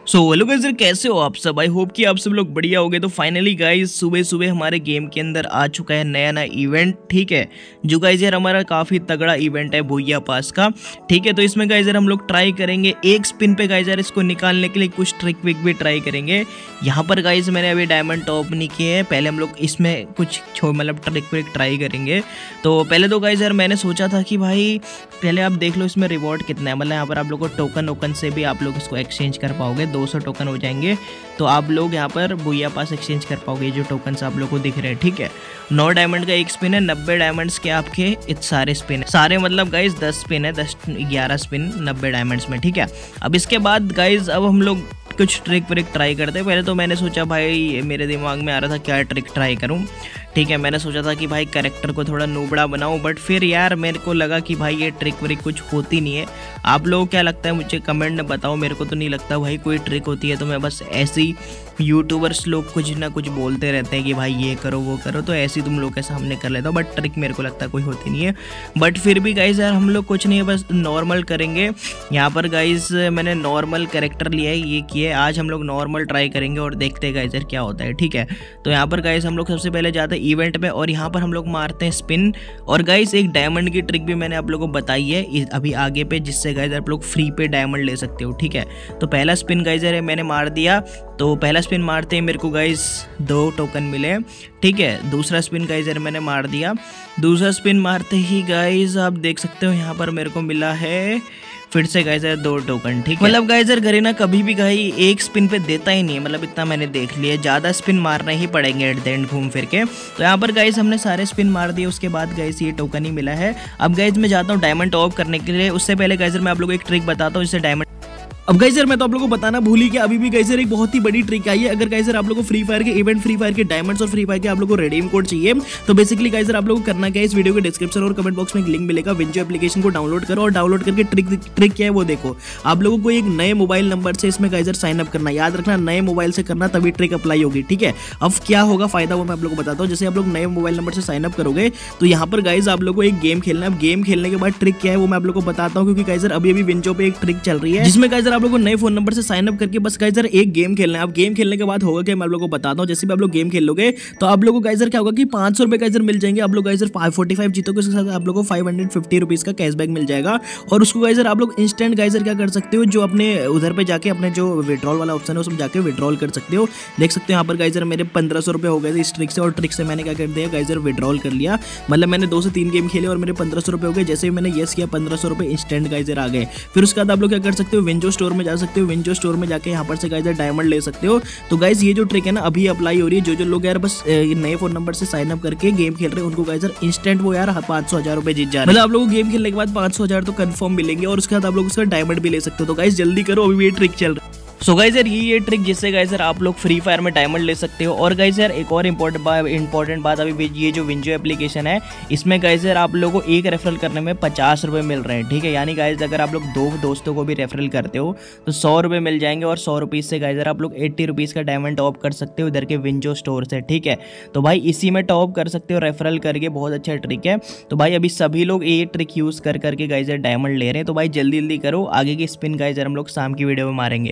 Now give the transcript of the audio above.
So hello guys, कैसे हो आप सब। आई होप कि आप सब लोग बढ़िया होगे। तो फाइनली गाइस सुबह सुबह हमारे गेम के अंदर आ चुका है नया इवेंट। ठीक है, जो गाइस यार हमारा काफ़ी तगड़ा इवेंट है भूया पास का। ठीक है, तो इसमें गाइस यार हम लोग ट्राई करेंगे एक स्पिन पे गाइस यार इसको निकालने के लिए कुछ ट्रिक विक भी ट्राई करेंगे। यहाँ पर गाइस मैंने अभी डायमंड टॉप नहीं किए हैं, पहले हम लोग इसमें कुछ मतलब ट्रिक विक ट्राई करेंगे। तो पहले तो गाइस यार मैंने सोचा था कि भाई पहले आप देख लो इसमें रिवॉर्ड कितना है। मतलब यहाँ पर आप लोग को टोकन से भी आप लोग इसको एक्सचेंज कर पाओगे, 200 टोकन हो जाएंगे तो आप लोग यहाँ पर भूया पास एक्सचेंज कर पाओगे। जो टोकन आप लोग को दिख रहे हैं, ठीक है, 9 डायमंड का एक स्पिन है, 90 डायमंड्स के आपके सारे स्पिन है, सारे मतलब गाइज 10 स्पिन है, 11 स्पिन 90 डायमंड्स में। ठीक है, अब इसके बाद गाइज अब हम लोग कुछ ट्रिक व्रिक ट्राई करते हैं। पहले तो मैंने सोचा भाई मेरे दिमाग में आ रहा था क्या ट्रिक ट्राई करूं। ठीक है, मैंने सोचा था कि भाई कैरेक्टर को थोड़ा नूबड़ा बनाऊं, बट फिर यार मेरे को लगा कि भाई ये ट्रिक व्रिक कुछ होती नहीं है। आप लोगों को क्या लगता है मुझे कमेंट में बताओ। मेरे को तो नहीं लगता भाई कोई ट्रिक होती है। तो मैं बस ऐसी यूट्यूबर्स लोग कुछ ना कुछ बोलते रहते हैं कि भाई ये करो वो करो, तो ऐसे ही तुम लोग के सामने कर लेता हूँ, बट ट्रिक मेरे को लगता है कोई होती नहीं है। बट फिर भी गाइज यार हम लोग कुछ नहीं है, बस नॉर्मल करेंगे। यहाँ पर गाइज मैंने नॉर्मल कैरेक्टर लिया है, ये किए। आज हम लोग नॉर्मल ट्राई करेंगे और देखते हैं गाइज यार क्या होता है। ठीक है, तो यहाँ पर गाइज हम लोग सबसे पहले जाते हैं इवेंट पे और यहाँ पर हम लोग मारते हैं स्पिन। और गाइज एक डायमंड की ट्रिक भी मैंने आप लोगों को बताई है अभी आगे पे, जिससे गाइज आप लोग फ्री पे डायमंड ले सकते हो। ठीक है, तो पहला स्पिन गाइज यार मैंने मार दिया। तो पहला स्पिन मारते ही मेरे को गाइज 2 टोकन मिले। ठीक है, दूसरा स्पिन गाइज यार मैंने मार दिया। दूसरा स्पिन मारते ही गाइज आप देख सकते हो यहाँ पर मेरे को मिला है फिर से गाइज यार 2 टोकन। ठीक है, मतलब गाइज यार गरीना कभी भी गाई एक स्पिन पे देता ही नहीं है, मतलब इतना मैंने देख लिया। ज़्यादा स्पिन मारने ही पड़ेंगे एट द एंड घूम फिर के। तो यहाँ पर गाइज हमने सारे स्पिन मार दिए, उसके बाद गाइज ये टोकन ही मिला है। अब गाइज मैं जाता हूँ डायमंड टॉप करने के लिए। उससे पहले गाइज मैं आप लोगों को एक ट्रिक बताता हूँ जिससे डायमंड। अब गाइस यार मैं तो आप लोगों को बताना भूल ही गया, अभी भी गाइस यार एक बहुत ही बड़ी ट्रिक आई है। अगर गाइस यार आप लोगों को फ्री फायर के इवेंट, फ्री फायर के डायमंड्स और फ्री फायर के आप लोगों को रिडीम कोड चाहिए, तो बेसिकली गाइस यार आप लोगों को करना क्या है, इस वीडियो के डिस्क्रिप्शन और कमेंट बॉक्स में एक लिंक मिलेगा। विंजो एप्लीकेशन को डाउनलोड करो और डाउनलोड करके ट्रिक क्या है वो देखो। आप लोगों को एक नए मोबाइल नंबर से इसमें गाइस यार साइन अप करना, याद रखना नए मोबाइल से करना, तभी ट्रिक अप्लाई होगी। ठीक है, अब क्या होगा फायदा वो मैं आप लोगों को बताता हूँ। जैसे आप लोग नए मोबाइल नंबर से साइन अप करोगे तो यहाँ पर गाइस आप लोगों को एक गेम खेलना है। अब गेम खेलने के बाद ट्रिक क्या है वो मैं आप लोगों को बताता हूँ, क्योंकि गाइस यार अभी विंजो पे एक ट्रिक चल रही है जिसमें गाइस यार आप लोगों को नए फोन नंबर साइन अप करके बस गाइस यार एक गेम खेलना है। अब गेम खेलने के बाद होगा क्या मैं आप लोगों को बताता हूँ। जैसे भी आप लोग गेम खेलोगे तो आप लोगों को गाइस यार क्या होगा कि 500 रुपए गाइस यार मिल जाएंगे। आप लोग गाइस यार 545 जीतोगे, उसके साथ आप लोगों को 550 रुपीज का कैशबैक मिल जाएगा। और उसको गाइस यार आप लोग इंस्टेंट गाइस यार क्या कर सकते हो, जो अपने उधर पे जाके अपने जो विड्रॉल वाला ऑप्शन है उसमें जाके विड्रॉल कर सकते हो। देख सकते हो यहाँ पर गाइस यार मेरे 1500 रुपए हो गए थे इस ट्रिक से, और ट्रिक से मैंने क्या कर दिया गाइस यार विड्रॉल कर लिया। मतलब मैंने 2 से 3 गेम खेले और मेरे 1500 रुपए हो गए। जैसे ही मैंने येस किया 1500 रुपए इंस्टेंट गाइस यार आ गए। फिर उसके बाद आप लोग क्या कर सकते हो, विंजो स्टोर में जा सकते हो। विंजो स्टोर में जाके यहाँ पर से गाइस डायमंड ले सकते हो। तो गाइस ये जो ट्रिक है ना अभी अप्लाई हो रही है। जो लोग यार बस नए फोन नंबर से साइन अप करके गेम खेल रहे हैं उनको गाइस यार इंस्टेंट वो यार 500,000 रुपए जीत जा रहे हैं। मतलब आप लोगों को गेम खेलने के बाद 500,000 तो कंफर्म मिलेंगे और उसके बाद आप लोग उसका डायमंड भी ले सकते हो। तो गाइस जल्दी करो, अभी ये ट्रिक चल रहा है। सो गाइस यार ये ट्रिक जिससे गाइस यार आप लोग फ्री फायर में डायमंड ले सकते हो। और गाइस यार एक और इंपॉर्टेंट बात, अभी ये जो विंजो एप्लीकेशन है इसमें गाइस यार आप लोगों को एक रेफरल करने में 50 रुपये मिल रहे हैं। ठीक है, यानी गाइस अगर आप लोग 2 दोस्तों को भी रेफरल करते हो तो 100 रुपये मिल जाएंगे। और 100 रुपीज़ से गाइस यार आप लोग 80 रुपीज़ का डायमंड टॉप कर सकते हो इधर के विंजो स्टोर से। ठीक है, तो भाई इसी में टॉप कर सकते हो रेफरल करके, बहुत अच्छा ट्रिक है। तो भाई अभी सभी लोग ये ट्रिक यूज़ करके गाइस यार डायमंड ले रहे हैं। तो भाई जल्दी जल्दी करो, आगे की स्पिन गाइस यार हम लोग शाम की वीडियो में मारेंगे।